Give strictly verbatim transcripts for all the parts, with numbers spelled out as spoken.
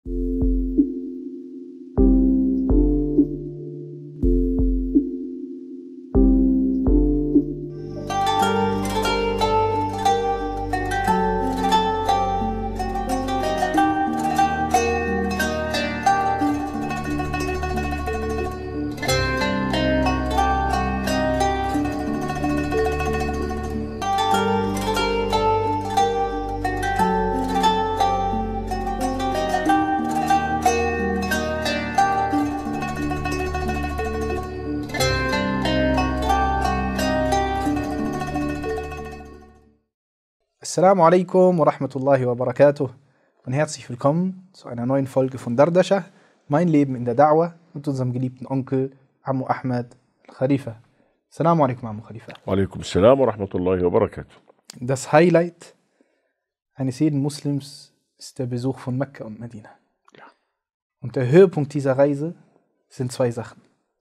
Assalamu alaikum wa rahmatullahi wa barakatuh und herzlich willkommen zu einer neuen Folge von Dardasha, mein Leben in der Da'wah mit unserem geliebten Onkel Ammu Ahmad Al-Khalifa. Assalamu alaikum, Ammu Khalifa. Wa alaikum assalam wa rahmatullahi wa barakatuh. Das Highlight eines jeden Muslims ist der Besuch von Mekka und Medina. Ja. Und der Höhepunkt dieser Reise sind zwei Sachen.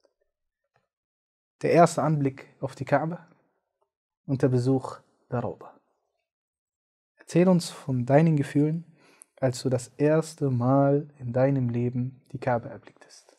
Der erste Anblick auf die Kaaba und der Besuch der Rauda. Erzähl uns von deinen Gefühlen, als du das erste Mal in deinem Leben die Kaaba erblicktest.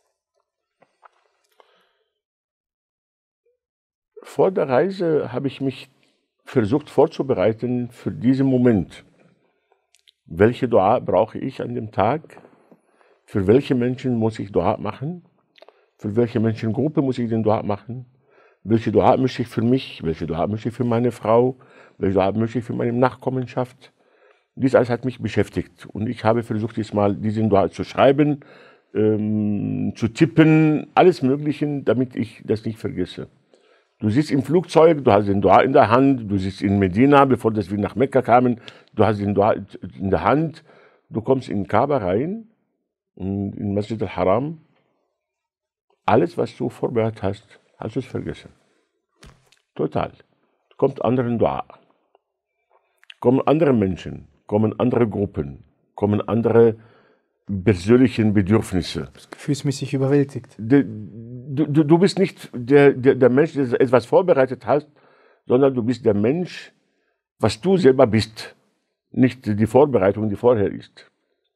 Vor der Reise habe ich mich versucht vorzubereiten für diesen Moment. Welche Dua brauche ich an dem Tag? Für welche Menschen muss ich Dua machen? Für welche Menschengruppe muss ich den Dua machen? Welche Dua möchte ich für mich? Welche Dua möchte ich für meine Frau? Welche Dua möchte ich für meine Nachkommenschaft? Dies alles hat mich beschäftigt und ich habe versucht, diesmal diesen Dua zu schreiben, ähm, zu tippen, alles Mögliche, damit ich das nicht vergesse. Du sitzt im Flugzeug, du hast den Dua in der Hand, du sitzt in Medina, bevor das wir nach Mekka kamen, du hast den Dua in der Hand, du kommst in Kaaba rein, und in Masjid al-Haram, alles, was du vorbereitet hast, hast du es vergessen. Total. Kommt anderen Dua. Kommen andere Menschen, kommen andere Gruppen, kommen andere persönliche Bedürfnisse. Gefühlsmäßig überwältigt. Du, du, du bist nicht der, der, der Mensch, der etwas vorbereitet hat, sondern du bist der Mensch, was du selber bist. Nicht die Vorbereitung, die vorher ist.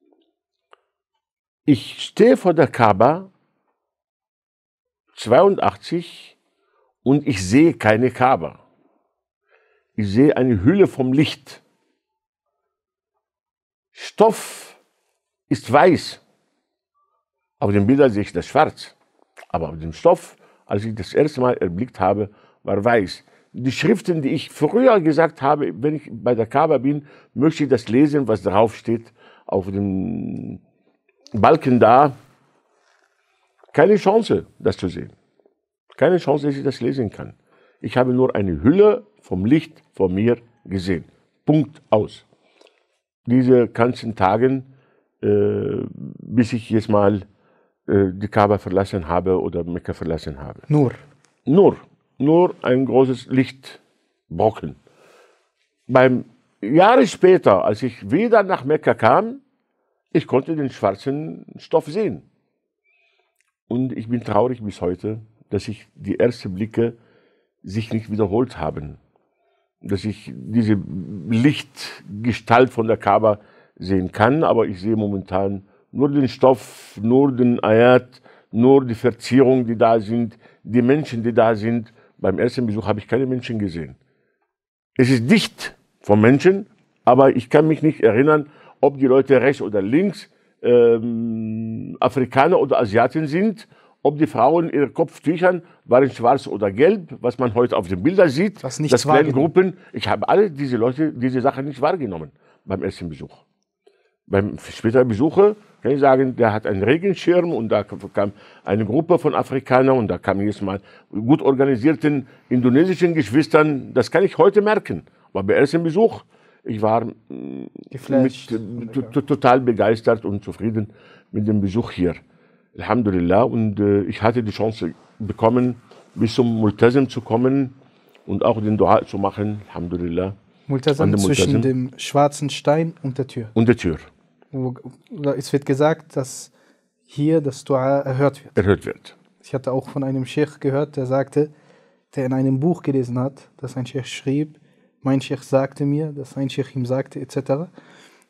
Ich stehe vor der Kaaba zweiundachtzig und ich sehe keine Kaaba. Ich sehe eine Hülle vom Licht. Stoff ist weiß. Auf den Bildern sehe ich das schwarz. Aber auf dem Stoff, als ich das erste Mal erblickt habe, war weiß. Die Schriften, die ich früher gesagt habe, wenn ich bei der Kaaba bin, möchte ich das lesen, was drauf steht, auf dem Balken da. Keine Chance, das zu sehen. Keine Chance, dass ich das lesen kann. Ich habe nur eine Hülle vom Licht vor mir gesehen. Punkt, aus. Diese ganzen Tage, äh, bis ich jetzt mal äh, die Kaaba verlassen habe oder Mekka verlassen habe. Nur? Nur. Nur ein großes Lichtbrocken. Beim Jahre später, als ich wieder nach Mekka kam, ich konnte den schwarzen Stoff sehen. Und ich bin traurig bis heute, dass ich die ersten Blicke sich nicht wiederholt haben. Dass ich diese Lichtgestalt von der Kaaba sehen kann, aber ich sehe momentan nur den Stoff, nur den Ayat, nur die Verzierungen, die da sind, die Menschen, die da sind. Beim ersten Besuch habe ich keine Menschen gesehen. Es ist dicht von Menschen, aber ich kann mich nicht erinnern, ob die Leute rechts oder links ähm, Afrikaner oder Asiaten sind, ob die Frauen ihre Kopftüchern waren schwarz oder gelb, was man heute auf den Bildern sieht, das nicht das kleine Gruppen. Ich habe alle diese Leute, diese Sachen nicht wahrgenommen beim ersten Besuch. Beim späteren Besuch kann ich sagen, der hat einen Regenschirm und da kam eine Gruppe von Afrikanern und da kamen jetzt mal gut organisierten indonesischen Geschwistern. Das kann ich heute merken. Aber beim ersten Besuch, ich war mit, total begeistert und zufrieden mit dem Besuch hier. Alhamdulillah, und äh, ich hatte die Chance bekommen, bis zum Multazim zu kommen und auch den Dua zu machen, Alhamdulillah. Multazim zwischen dem schwarzen Stein und der Tür. Und der Tür. Wo, es wird gesagt, dass hier das Dua erhört wird. Erhört wird. Ich hatte auch von einem Sheikh gehört, der sagte, der in einem Buch gelesen hat, dass ein Sheikh schrieb, mein Sheikh sagte mir, dass ein Sheikh ihm sagte, et cetera,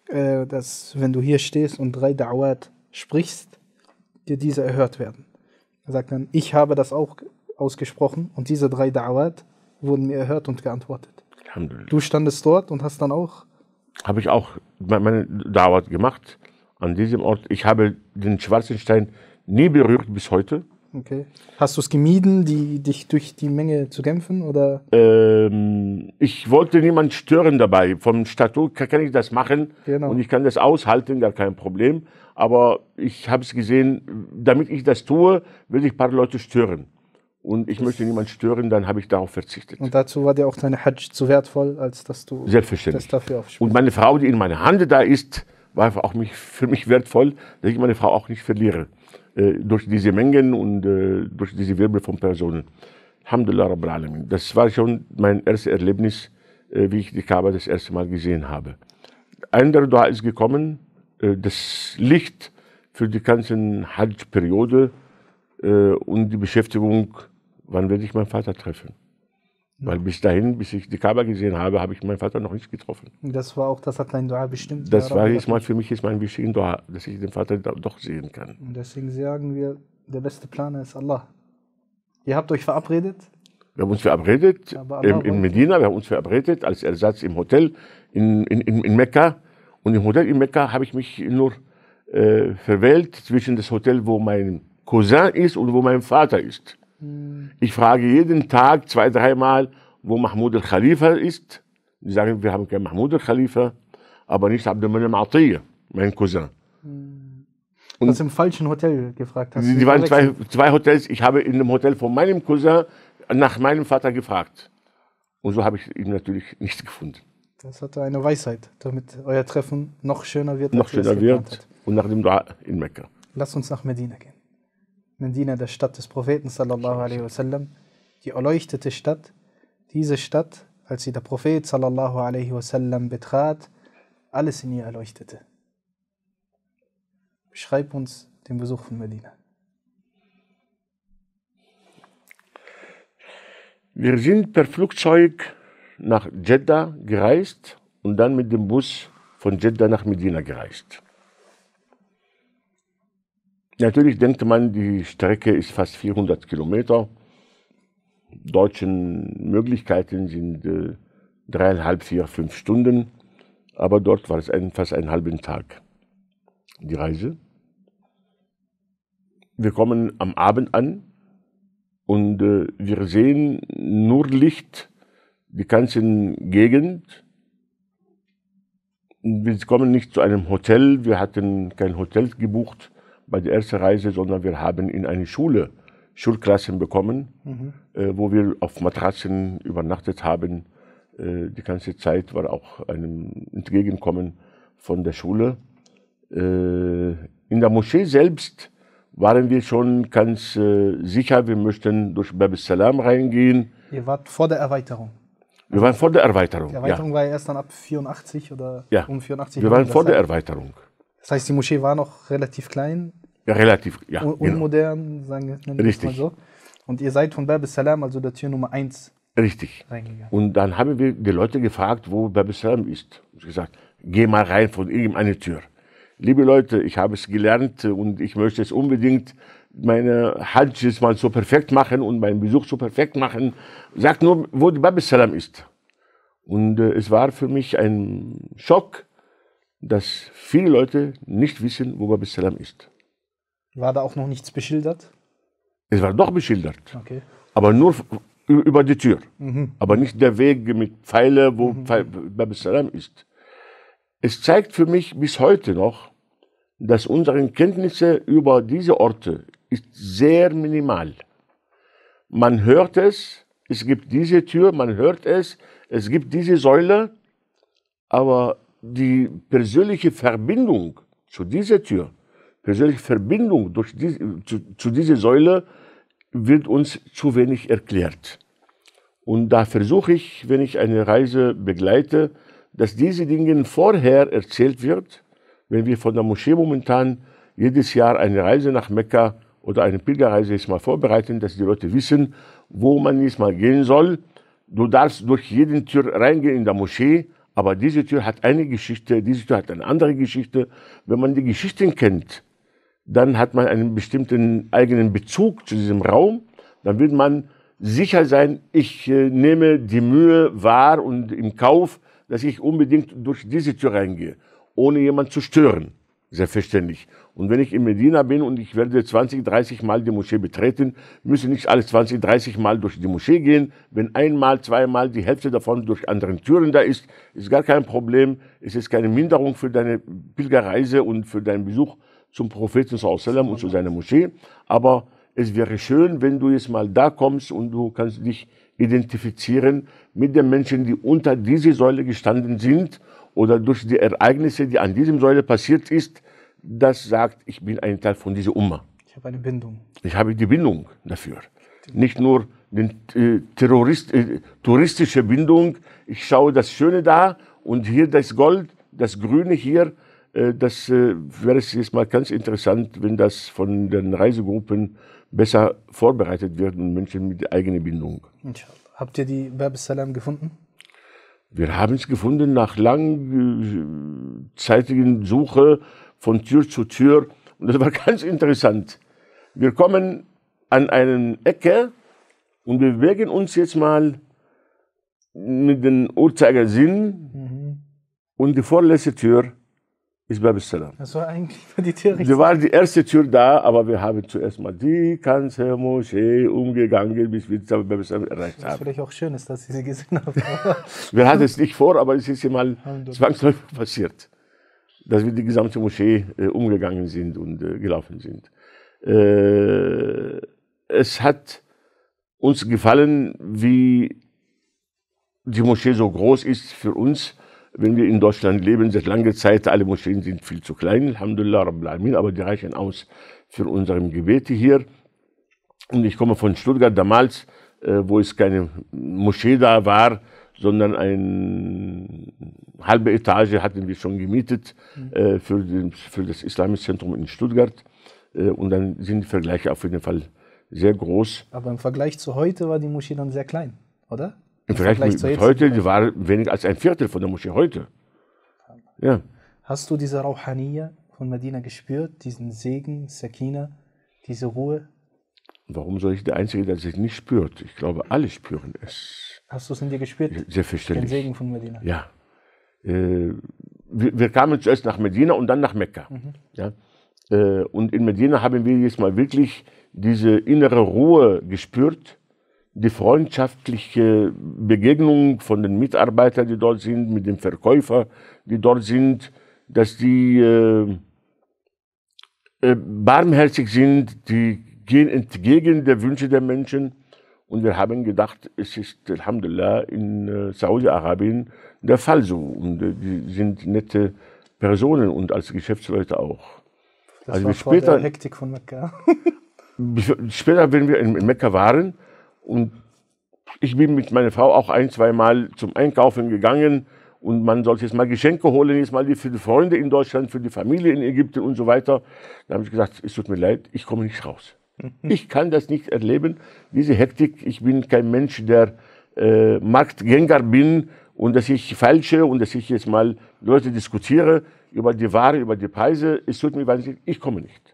äh, dass wenn du hier stehst und drei Da'awat sprichst, dir diese erhört werden. Er sagt dann, ich habe das auch ausgesprochen und diese drei Da'awat wurden mir erhört und geantwortet. Du standest dort und hast dann auch... Habe ich auch meine Da'awat gemacht an diesem Ort. Ich habe den schwarzen Stein nie berührt bis heute. Okay. Hast du es gemieden, die, dich durch die Menge zu kämpfen? Oder? Ähm, ich wollte niemanden stören dabei. Vom Statut kann ich das machen, genau. Und ich kann das aushalten, gar kein Problem. Aber ich habe es gesehen, damit ich das tue, will ich ein paar Leute stören. Und ich das möchte niemanden stören, dann habe ich darauf verzichtet. Und dazu war dir auch deine Hajj zu wertvoll, als dass du Selbstverständlich. das dafür aufspielst. Und meine Frau, die in meiner Hand da ist, war auch mich, für mich wertvoll, dass ich meine Frau auch nicht verliere. Äh, durch diese Mengen und äh, durch diese Wirbel von Personen. Alhamdulillah Rabbil Alamin. Das war schon mein erstes Erlebnis, äh, wie ich die Kaaba das erste Mal gesehen habe. Ein der Dua ist gekommen, äh, das Licht für die ganze Hajj-Periode äh, und die Beschäftigung, wann werde ich meinen Vater treffen? Weil bis dahin, bis ich die Kaaba gesehen habe, habe ich meinen Vater noch nicht getroffen. Das war auch, das hat dein Dua bestimmt. Das war jetzt mal für mich jetzt mein wichtiger Dua, dass ich den Vater doch sehen kann. Und deswegen sagen wir, der beste Planer ist Allah. Ihr habt euch verabredet? Wir haben uns verabredet ähm, in Medina, wir haben uns verabredet als Ersatz im Hotel in, in, in, in Mekka. Und im Hotel in Mekka habe ich mich nur äh, verwählt zwischen das Hotel, wo mein Cousin ist und wo mein Vater ist. Ich frage jeden Tag zwei, dreimal, wo Mahmoud al-Khalifa ist. Die sagen, wir haben keinen Mahmoud al-Khalifa, aber nicht Abdul Atiyah, mein Cousin. Und das im falschen Hotel gefragt hast. Die waren zwei, zwei Hotels. Ich habe in dem Hotel von meinem Cousin nach meinem Vater gefragt. Und so habe ich ihn natürlich nicht gefunden. Das hatte eine Weisheit, damit euer Treffen noch schöner wird. Noch schöner wird und nach dem Dua in Mekka. Lass uns nach Medina gehen. Medina, der Stadt des Propheten sallallahu alaihi wasallam, die erleuchtete Stadt. Diese Stadt, als sie der Prophet sallallahu alaihi wasallam betrat, alles in ihr erleuchtete. Beschreib uns den Besuch von Medina. Wir sind per Flugzeug nach Jeddah gereist und dann mit dem Bus von Jeddah nach Medina gereist. Natürlich denkt man, die Strecke ist fast vierhundert Kilometer. Deutschen Möglichkeiten sind äh, dreieinhalb, vier, fünf Stunden. Aber dort war es ein, fast einen halben Tag, die Reise. Wir kommen am Abend an und äh, wir sehen nur Licht, die ganze Gegend. Wir kommen nicht zu einem Hotel, wir hatten kein Hotel gebucht bei der ersten Reise, sondern wir haben in eine Schule Schulklassen bekommen, mhm. äh, wo wir auf Matratzen übernachtet haben. Äh, die ganze Zeit war auch ein Entgegenkommen von der Schule. Äh, in der Moschee selbst waren wir schon ganz äh, sicher, wir möchten durch Bab al-Salam reingehen. Ihr wart vor der Erweiterung? Wir waren vor der Erweiterung. Die Erweiterung ja. war ja erst dann ab vierundachtzig oder ja. um vierundachtzig. Wir waren vor der Erweiterung. Das heißt, die Moschee war noch relativ klein? Ja, relativ, ja. Un unmodern, genau. sagen wir es mal so. Und ihr seid von Bab al-Salam, also der Tür Nummer eins, Richtig. reingegangen. Und dann haben wir die Leute gefragt, wo Bab al-Salam ist. Ich habe gesagt, geh mal rein von irgendeiner Tür. Liebe Leute, ich habe es gelernt und ich möchte es unbedingt meine Hajj jetzt mal so perfekt machen und meinen Besuch so perfekt machen. Sagt nur, wo die Bab al-Salam ist. Und äh, es war für mich ein Schock, dass viele Leute nicht wissen, wo Bab al-Salam ist. War da auch noch nichts beschildert? Es war doch beschildert, okay. aber nur über die Tür. Mhm. Aber nicht der Weg mit Pfeile, wo mhm. Bab al-Salam ist. Es zeigt für mich bis heute noch, dass unsere Kenntnisse über diese Orte ist sehr minimal. Man hört es, es gibt diese Tür, man hört es, es gibt diese Säule, aber die persönliche Verbindung zu dieser Tür, persönliche Verbindung durch die, zu, zu dieser Säule wird uns zu wenig erklärt. Und da versuche ich, wenn ich eine Reise begleite, dass diese Dinge vorher erzählt wird, wenn wir von der Moschee momentan jedes Jahr eine Reise nach Mekka oder eine Pilgerreise jetzt mal vorbereiten, dass die Leute wissen, wo man jetzt mal gehen soll. Du darfst durch jede Tür reingehen in der Moschee, Aber diese Tür hat eine Geschichte, diese Tür hat eine andere Geschichte. Wenn man die Geschichten kennt, dann hat man einen bestimmten eigenen Bezug zu diesem Raum. Dann wird man sicher sein, ich äh, nehme die Mühe wahr und im Kauf, dass ich unbedingt durch diese Tür reingehe, ohne jemanden zu stören, selbstverständlich. Und wenn ich in Medina bin und ich werde zwanzig, dreißig Mal die Moschee betreten, müssen nicht alle zwanzig, dreißig Mal durch die Moschee gehen. Wenn einmal, zweimal die Hälfte davon durch andere Türen da ist, ist gar kein Problem. Es ist keine Minderung für deine Pilgerreise und für deinen Besuch zum Propheten sallallahu alaihi wasallam und zu seiner Moschee. Aber es wäre schön, wenn du jetzt mal da kommst und du kannst dich identifizieren mit den Menschen, die unter dieser Säule gestanden sind oder durch die Ereignisse, die an diesem Säule passiert ist, das sagt, ich bin ein Teil von dieser Umma. Ich habe eine Bindung. Ich habe die Bindung dafür. Nicht nur die äh, Terrorist, äh, touristische Bindung, ich schaue das Schöne da und hier das Gold, das Grüne hier, äh, das äh, wäre es jetzt mal ganz interessant, wenn das von den Reisegruppen besser vorbereitet wird und Menschen mit eigener Bindung. Habt ihr die Bab al-Salam gefunden? Wir haben es gefunden nach langzeitigen Suche von Tür zu Tür. Und das war ganz interessant. Wir kommen an eine Ecke und wir bewegen uns jetzt mal mit dem Uhrzeigersinn mhm. und die vorletzte Tür ist Bab al-Salam. Das war eigentlich die Tür richtig. Die war die erste Tür da, aber wir haben zuerst mal die ganze Moschee umgegangen, bis wir Bab al-Salam erreicht haben. Was vielleicht auch schön ist, dass Sie sie gesehen haben. Wir hatten es nicht vor, aber es ist ja mal zwangsläufig passiert, dass wir die gesamte Moschee äh, umgegangen sind und äh, gelaufen sind. Äh, es hat uns gefallen, wie die Moschee so groß ist für uns. Wenn wir in Deutschland leben, seit langer Zeit, alle Moscheen sind viel zu klein, Alhamdulillah, Rabbil Alamin, aber die reichen aus für unsere Gebete hier. Und ich komme von Stuttgart damals, äh, wo es keine Moschee da war, sondern eine halbe Etage hatten wir schon gemietet äh, für, den, für das Islamische Zentrum in Stuttgart. Äh, und dann sind die Vergleiche auf jeden Fall sehr groß. Aber im Vergleich zu heute war die Moschee dann sehr klein, oder? Im Vergleich, Vergleich mit, mit heute, die war weniger als ein Viertel von der Moschee heute. Ja. Hast du diese Rauhaniya von Medina gespürt, diesen Segen, Sakina, diese Ruhe? Warum soll ich der Einzige, der es nicht spürt? Ich glaube, alle spüren es. Hast du es in dir gespürt? Selbstverständlich. Den Segen von Medina? Ja. Äh, wir, wir kamen zuerst nach Medina und dann nach Mekka. Mhm. Ja. Äh, und in Medina haben wir jetzt mal wirklich diese innere Ruhe gespürt, die freundschaftliche Begegnung von den Mitarbeitern, die dort sind, mit den Verkäufern, die dort sind, dass die äh, äh, barmherzig sind, die gehen entgegen der Wünsche der Menschen. Und wir haben gedacht, es ist, Alhamdulillah, in äh, Saudi-Arabien der Fall so. Und äh, die sind nette Personen und als Geschäftsleute auch. Das also war vor später, der Hektik von Mekka. Später, wenn wir in, in Mekka waren, und ich bin mit meiner Frau auch ein, zwei Mal zum Einkaufen gegangen und man sollte jetzt mal Geschenke holen, jetzt mal die für die Freunde in Deutschland, für die Familie in Ägypten und so weiter. Da habe ich gesagt, es tut mir leid, ich komme nicht raus. Ich kann das nicht erleben, diese Hektik. Ich bin kein Mensch, der äh, Marktgänger bin und dass ich falsche und dass ich jetzt mal Leute diskutiere über die Ware, über die Preise. Es tut mir wahnsinnig, ich komme nicht.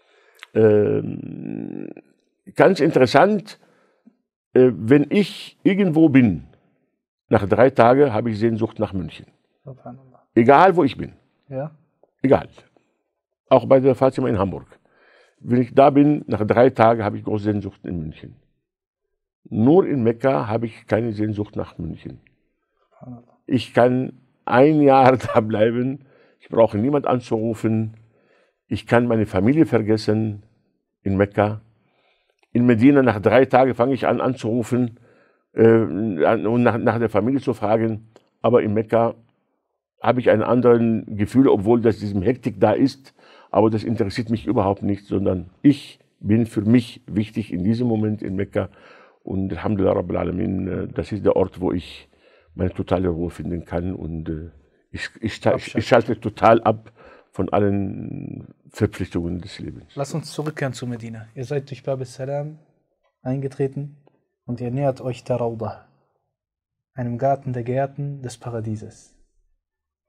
Ähm, ganz interessant, äh, wenn ich irgendwo bin, nach drei Tagen habe ich Sehnsucht nach München. Egal, wo ich bin. Ja. Egal. Auch bei der Fatima in Hamburg. Wenn ich da bin, nach drei Tagen habe ich große Sehnsucht in München. Nur in Mekka habe ich keine Sehnsucht nach München. Ich kann ein Jahr da bleiben, ich brauche niemand anzurufen, ich kann meine Familie vergessen in Mekka. In Medina nach drei Tagen fange ich an anzurufen äh, und nach, nach der Familie zu fragen, aber in Mekka habe ich ein anderes Gefühl, obwohl das diesem Hektik da ist. Aber das interessiert mich überhaupt nicht, sondern ich bin für mich wichtig in diesem Moment in Mekka. Und Alhamdulillah Rabbil Alamin, das ist der Ort, wo ich meine totale Ruhe finden kann. Und ich, ich, ich, ich schalte total ab von allen Verpflichtungen des Lebens. Lass uns zurückkehren zu Medina. Ihr seid durch Bab al-Salam eingetreten und ihr nähert euch der Rauda, einem Garten der Gärten des Paradieses.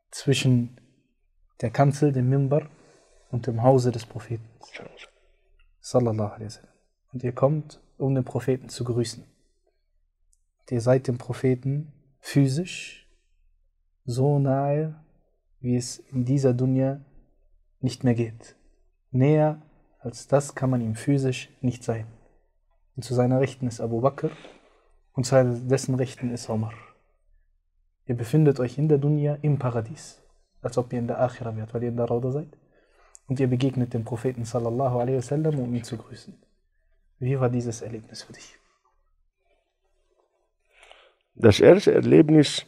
zwischen der Kanzel, dem Mimbar und dem Hause des Propheten. Sallallahu alaihi wasallam. Und ihr kommt, um den Propheten zu grüßen. Und ihr seid dem Propheten physisch so nahe, wie es in dieser Dunya nicht mehr geht. Näher als das kann man ihm physisch nicht sein. Und zu seiner Rechten ist Abu Bakr und zu dessen Rechten ist Omar. Ihr befindet euch in der Dunya im Paradies, als ob ihr in der Akhira wärt, weil ihr in der Rauda seid. Und ihr begegnet dem Propheten sallallahu alaihi wasallam, um ihn zu grüßen. Wie war dieses Erlebnis für dich? Das erste Erlebnis,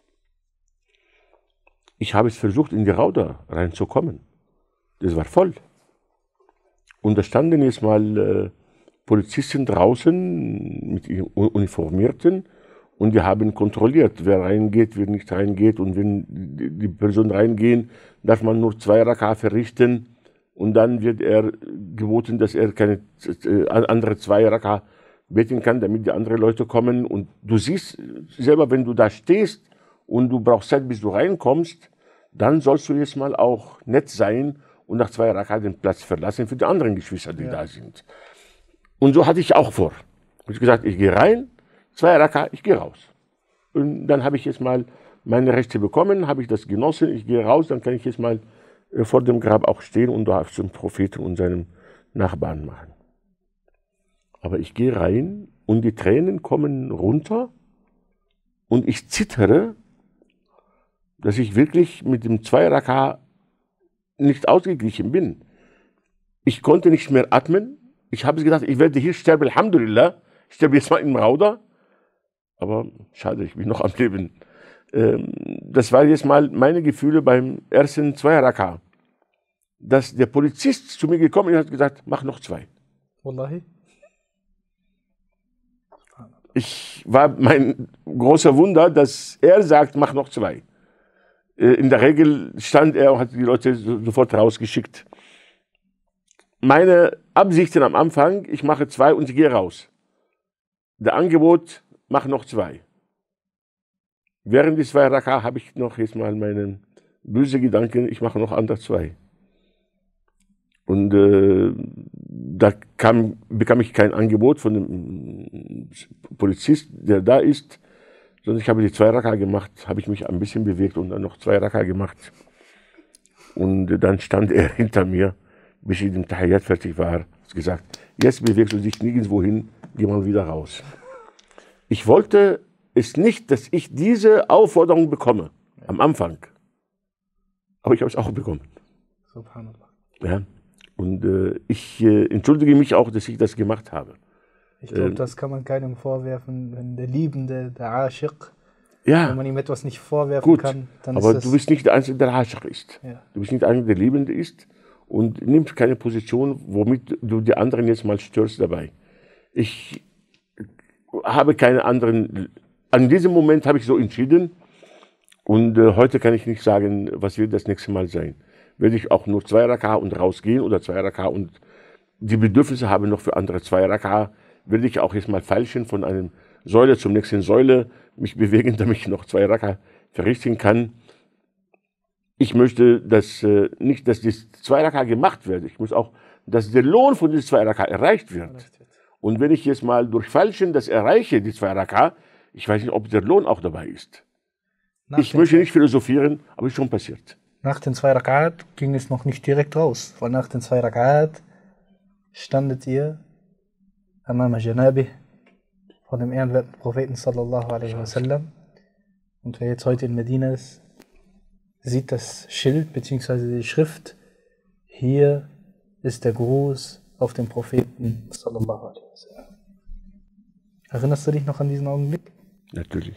ich habe es versucht, in die Rauda reinzukommen. Das war voll. Und da standen jetzt mal äh, Polizisten draußen mit Uniformierten und die haben kontrolliert, wer reingeht, wer nicht reingeht. Und wenn die Person reingehen, darf man nur zwei Raka verrichten. Und dann wird er geboten, dass er keine äh, andere zwei Raka beten kann, damit die anderen Leute kommen. Und du siehst selber, wenn du da stehst und du brauchst Zeit, bis du reinkommst, dann sollst du jetzt mal auch nett sein und nach zwei Raka den Platz verlassen für die anderen Geschwister, die ja. da sind. Und so hatte ich auch vor. Ich habe gesagt, ich gehe rein, zwei Raka, ich gehe raus. Und dann habe ich jetzt mal meine Rechte bekommen, habe ich das genossen, ich gehe raus, dann kann ich jetzt mal vor dem Grab auch stehen und da zum Propheten und seinem Nachbarn machen. Aber ich gehe rein und die Tränen kommen runter und ich zittere, dass ich wirklich mit dem zwei Raka nicht ausgeglichen bin. Ich konnte nicht mehr atmen. Ich habe gedacht, ich werde hier sterben, Alhamdulillah. Ich sterbe jetzt mal im Rauda. Aber schade, ich bin noch am Leben. Ähm, das war jetzt mal meine Gefühle beim ersten zwei Raka. Dass der Polizist zu mir gekommen ist und hat gesagt, mach noch zwei. Wallahi. Ich war mein großer Wunder, dass er sagt, mach noch zwei. In der Regel stand er und hat die Leute sofort rausgeschickt. Meine Absichten am Anfang, ich mache zwei und ich gehe raus. Der Angebot, mach noch zwei. Während des zwei Raka habe ich noch jetzt mal meine böse Gedanken, ich mache noch andere zwei. Und äh, da kam, bekam ich kein Angebot von dem Polizist, der da ist, sondern ich habe die zwei Raka gemacht, habe ich mich ein bisschen bewegt und dann noch zwei Raka gemacht. Und dann stand er hinter mir, bis ich dem Tahiyyat fertig war, hat gesagt, jetzt bewegst du dich nirgendwo hin, geh mal wieder raus. Ich wollte es nicht, dass ich diese Aufforderung bekomme, am Anfang. Aber ich habe es auch bekommen. Subhanallah. Ja. Und äh, ich äh, entschuldige mich auch, dass ich das gemacht habe. Ich glaube, äh, das kann man keinem vorwerfen, wenn der Liebende, der Aschiq, ja, wenn man ihm etwas nicht vorwerfen gut, kann, dann aber ist du bist nicht der Einzige, der Aschiq ist. Ja. Du bist nicht der Einzige, der Liebende ist und nimmst keine Position, womit du die anderen jetzt mal störst dabei. Ich habe keine anderen, an diesem Moment habe ich so entschieden und äh, heute kann ich nicht sagen, was wird das nächste Mal sein. Werde ich auch nur zwei Raka und rausgehen oder zwei Raka und die Bedürfnisse habe noch für andere zwei Raka, werde ich auch jetzt mal feilschen von einem Säule zum nächsten Säule, mich bewegen, damit ich noch zwei Raka verrichten kann. Ich möchte, dass äh, nicht, dass die zwei Raka gemacht wird. Ich muss auch, dass der Lohn von diesen zwei Raka erreicht wird. Und wenn ich jetzt mal durch Falschen das erreiche, die zwei Raka, ich weiß nicht, ob der Lohn auch dabei ist. Nach ich möchte nicht philosophieren, aber ist schon passiert. Nach den zwei Rakat ging es noch nicht direkt raus, weil nach den zwei Rakat standet ihr Amama Janabi vor dem ehrenwerten Propheten sallallahu alaihi wasallam. Und wer jetzt heute in Medina ist, sieht das Schild bzw. die Schrift. Hier ist der Gruß auf den Propheten sallallahu alaihi wasallam. Erinnerst du dich noch an diesen Augenblick? Natürlich.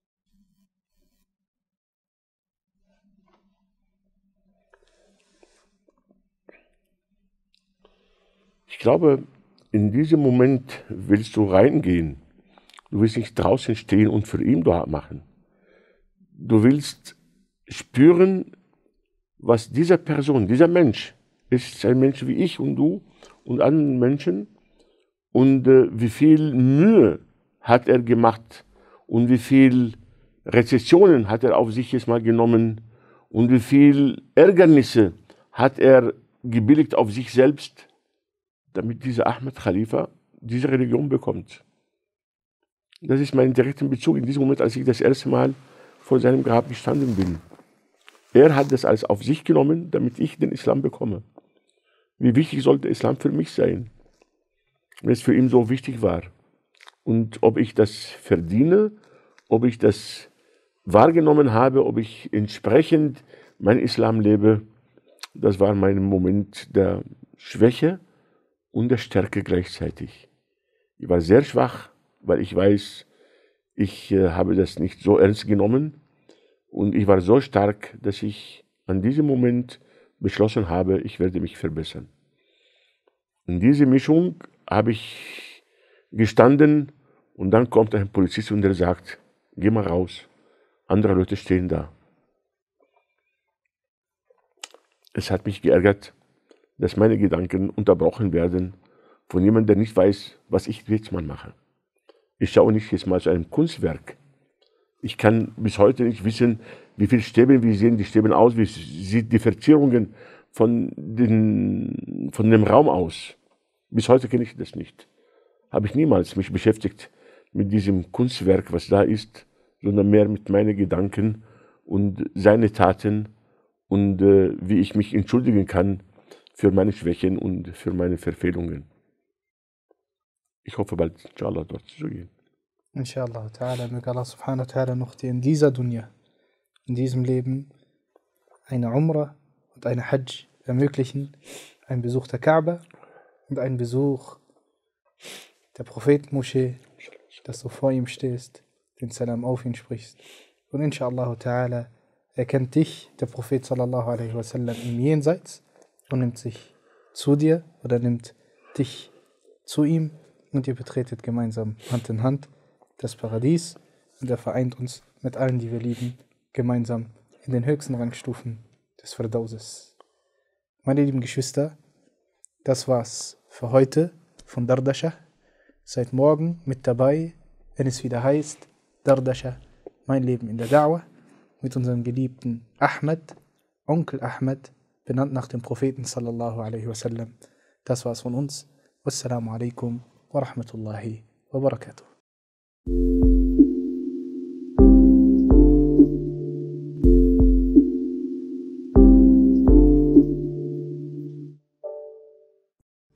Ich glaube, in diesem Moment willst du reingehen. Du willst nicht draußen stehen und für ihn Dua machen. Du willst spüren, was dieser Person, dieser Mensch, ist ein Mensch wie ich und du und anderen Menschen, und äh, wie viel Mühe hat er gemacht und wie viel Rezessionen hat er auf sich jetzt mal genommen und wie viel Ärgernisse hat er gebilligt auf sich selbst, damit dieser Ahmed Khalifa diese Religion bekommt. Das ist mein direkter Bezug in diesem Moment, als ich das erste Mal vor seinem Grab gestanden bin. Er hat das alles auf sich genommen, damit ich den Islam bekomme. Wie wichtig sollte der Islam für mich sein, wenn es für ihn so wichtig war. Und ob ich das verdiene, ob ich das wahrgenommen habe, ob ich entsprechend mein Islam lebe, das war mein Moment der Schwäche und der Stärke gleichzeitig. Ich war sehr schwach, weil ich weiß, ich äh, habe das nicht so ernst genommen. Und ich war so stark, dass ich an diesem Moment beschlossen habe, ich werde mich verbessern. In diese Mischung habe ich gestanden und dann kommt ein Polizist und der sagt, geh mal raus, andere Leute stehen da. Es hat mich geärgert, dass meine Gedanken unterbrochen werden von jemandem, der nicht weiß, was ich jetzt mal mache. Ich schaue nicht jetzt mal zu einem Kunstwerk. Ich kann bis heute nicht wissen, wie viele Stäbe, wie sehen die Stäbe aus, wie sieht die Verzierungen von, den, von dem Raum aus. Bis heute kenne ich das nicht. Habe ich niemals mich beschäftigt mit diesem Kunstwerk, was da ist, sondern mehr mit meinen Gedanken und seine Taten und äh, wie ich mich entschuldigen kann für meine Schwächen und für meine Verfehlungen. Ich hoffe bald, inshallah, dort zu gehen. Inshallah ta'ala, möge Allah subhanahu wa ta'ala noch dir in dieser Dunya, in diesem Leben, eine Umrah und eine Hajj ermöglichen, einen Besuch der Kaaba und einen Besuch der Prophetenmoschee, dass du vor ihm stehst, den Salam auf ihn sprichst. Und inshallah ta'ala erkennt dich, der Prophet sallallahu alaihi wasallam, im Jenseits und nimmt sich zu dir oder nimmt dich zu ihm und ihr betretet gemeinsam Hand in Hand das Paradies und er vereint uns mit allen, die wir lieben, gemeinsam in den höchsten Rangstufen des Firdauses. Meine lieben Geschwister, das war's für heute von Dardasha. Seid morgen mit dabei, wenn es wieder heißt Dardasha, mein Leben in der Da'wah, mit unserem geliebten Ahmed, Onkel Ahmed, benannt nach dem Propheten sallallahu alaihi wasallam. Das war's von uns. Wassalamu alaikum wa rahmatullahi wa barakatuh.